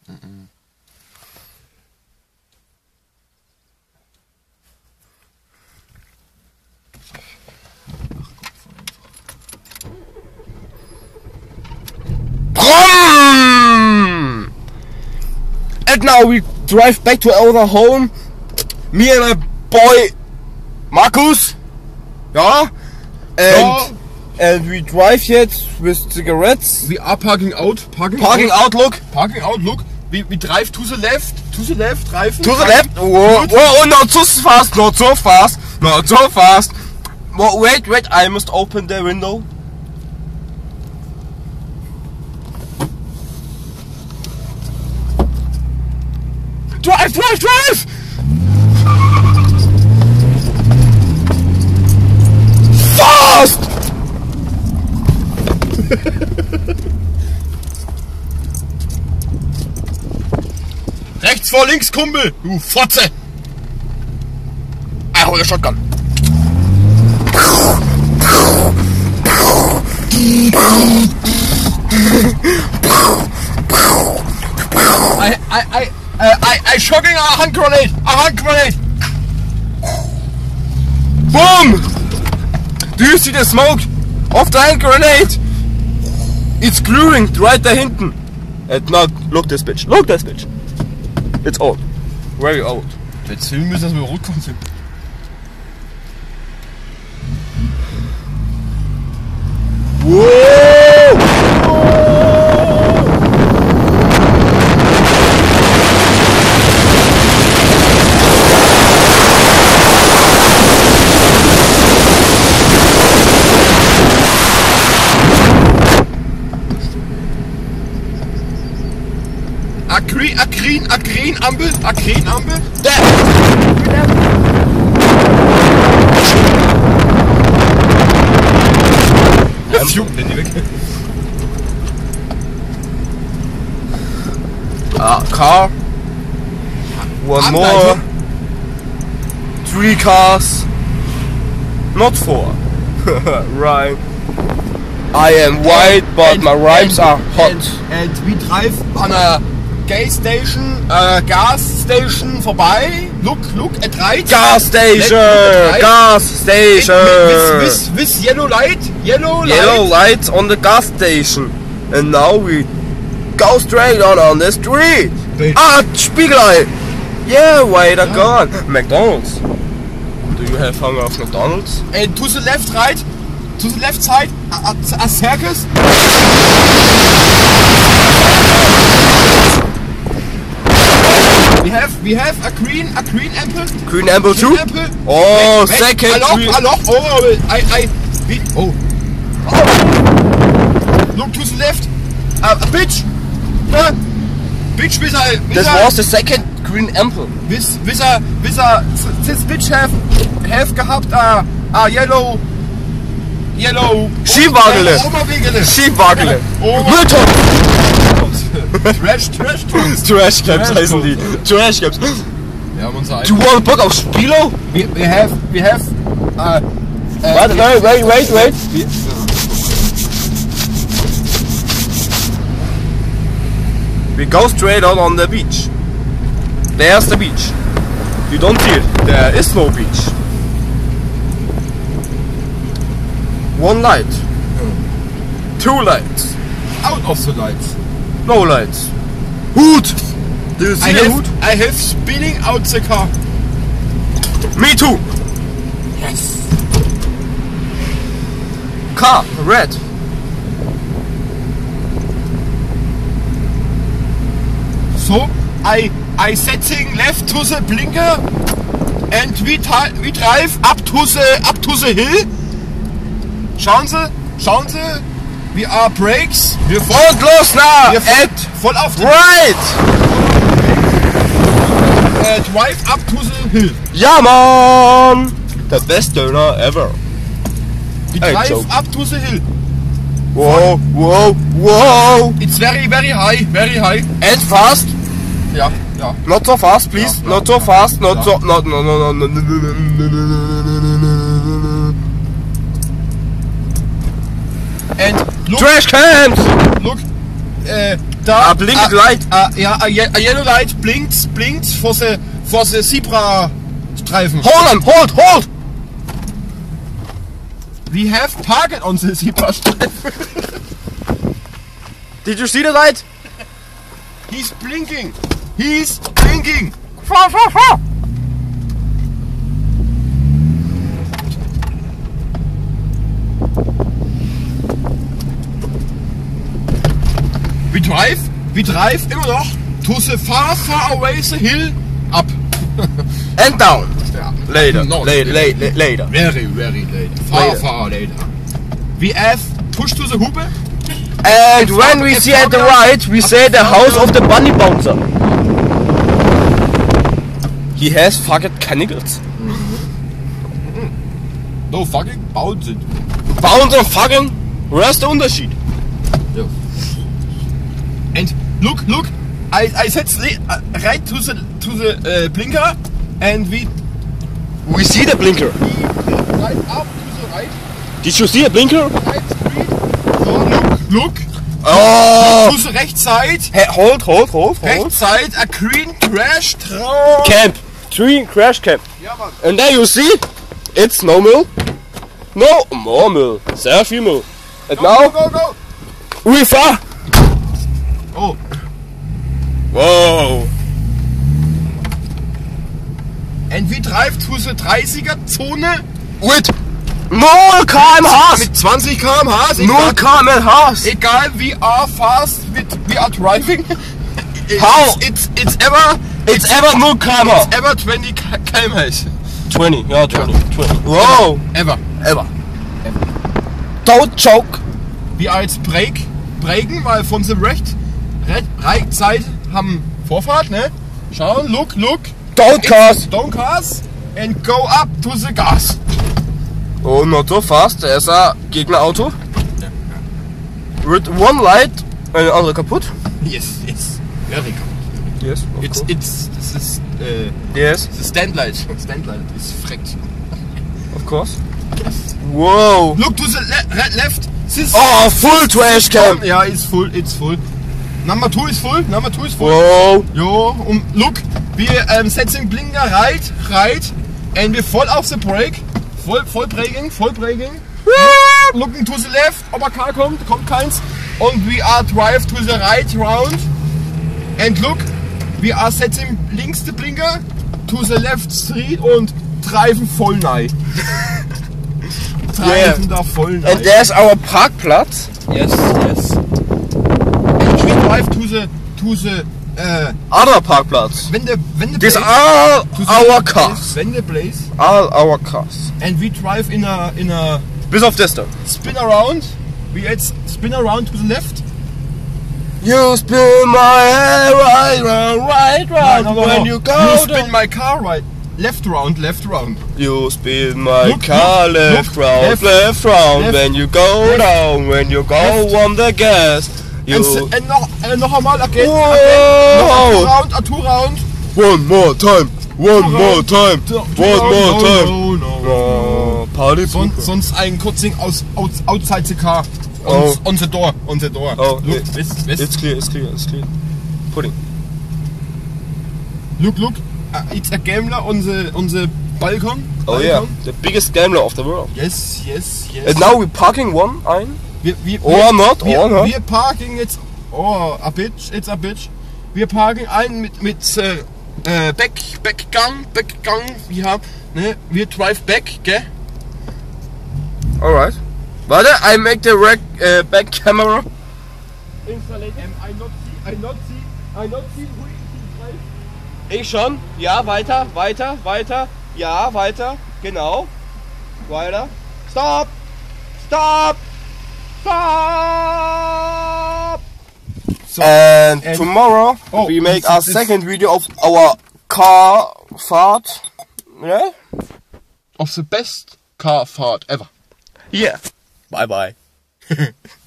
And now we drive back to our home. Me and my boy Markus. Yeah. And we drive yet with cigarettes. We are parking out. Parking out, look. Parking out, look. We drive to the left. To the left, drive. To the left. Whoa, not so fast, not so fast. Not so fast. Wait, I must open the window. Drive! Fast! Rechts vor links, Kumpel! Du Fotze! I hold a shotgun. I shocking a hand grenade! Boom! Do you see the smoke of the hand grenade? It's glowing right da hinten. And now, look this bitch. It's old. Very old. Jetzt filmen müssen, dass wir rückkommen sind. Akrenampel. Jetzt juckt denn die weg. Car. One more. 3 cars. Not 4. Right. I am white, but my rhymes are hot. And we drive on a gas station vorbei. Look, at right. Gas station. With yellow light. Yellow lights on the gas station. And now we go straight on the street. Spiegelei. Yeah, wait a gone. McDonald's. Do you have hunger of McDonald's? And to the left, right. To the left side, a circus. We have a green apple. Green apple too? Oh, wait, second. Look to the left. A bitch. Bitch with a. This was the second green apple. This bitch have gehabt a yellow. Skiwagele. Müllton. Trash Caps heißen die. Trash Caps. Wir haben unser Do you want Bock auf Spilo? We have. Wait. We go straight out on the beach. There's the beach. You don't see it. There is no beach. One light. 2 lights. Out of the lights. No lights. Hood! Do you see the hood? I have spilling out the car. Me too! Yes. Car, red. So, I setting left to the blinker and we drive up to the hill. Schauen Sie, we are brakes. Wir voll los now! Voll auf den right! Drive up to the hill. Ja, man! The best donor ever. We drive up to the hill. Whoa! It's very high. And fast? Yeah. Not so fast, please. Yeah, not so fast. Not so. No. And look. Trash cans! Look. da. A blink light. Yeah, a yellow light blinks for the zebra streifen. Hold! We have parked on the zebra streifen. Did you see the light? He's blinking. We drive immer noch to the far away the hill up. And down. Yeah. Later. No, Later. Very later. Far later. We have push to the Hupe. And when we see at the right, we say the house of the bunny bouncer. He has fucking cannibals. No fucking bounce it. Bouncer fucking. Where's der Unterschied? And look, I said right to the blinker, and we see the blinker. right up to the right. Did you see a blinker? Right street. Oh, look. Oh! To the right side. Hey, hold. Right side, a green crash traum. Camp. Tree crash camp. Ja, Mann. And there you see, it's no Müll. No, more Müll. Sehr viel Müll. And now, Go. we fahren. Oh. Wow. And we drive to the 30er Zone With 0 km/h. mit 20 km/h. 0 km/h. Egal wie fast we are driving. How? It's ever 0 km/h. ever 20 km/h. 20, yeah, 20. Wow. Ever. Don't choke. Wir als breken, weil von der right side haben Vorfahrt, ne? Schauen, look. Don't cars. Don't cars and go up to the gas. Oh, not so fast. Da ist ein Gegnerauto. With one light, eine andere kaputt. Yes. Very good. Yes, This is yes, the stand light is freckt. of course. Wow. Look to the left. This Oh, full trash camp. Yeah, it's full. Number 2 is full. Wow. Jo, look, wir setzen blinker right, and we fall off the brake. Voll braking. Looking to the left, ob ein Car kommt keins. Und we are drive to the right round. And look, we are setting links the blinker to the left street und driven voll rein. Da voll rein. And there's our Parkplatz. Yes. And we drive to the Other Parkplatz. when the These place, are to the our place, cars. when the place, All our cars. and we drive in a Bis auf das da. spin around. We spin around to the left. You spin my hair right round. No. When you go you spin down. my car right. Left round. You spin my Look, car look, left look, round. left, When you go left, down. When you go left. on the gas. You. And noch einmal again. Whoa. A two round. One more time. No. Oh, Party. Sonst ein kurzing outside the car. On the door. Oh, Look, west. It's clear. Pudding. Look. It's a gambler on the balcon. Oh yeah, the biggest gambler of the world. Yes. And now we're parking one ein. Wir not. Wir parken jetzt. Oh, it's a bitch. Wir parken ein mit Backgang. Wir haben, ne? Wir drive back, gell? Alright. Warte, I make the back camera. I not see who is drive. Ich schon. Ja, weiter. Ja, weiter. Genau. Weiter. Stop. So, And tomorrow we make our this- second video of our car fart. Yeah? of the best car fahrt ever. Yeah. Bye bye.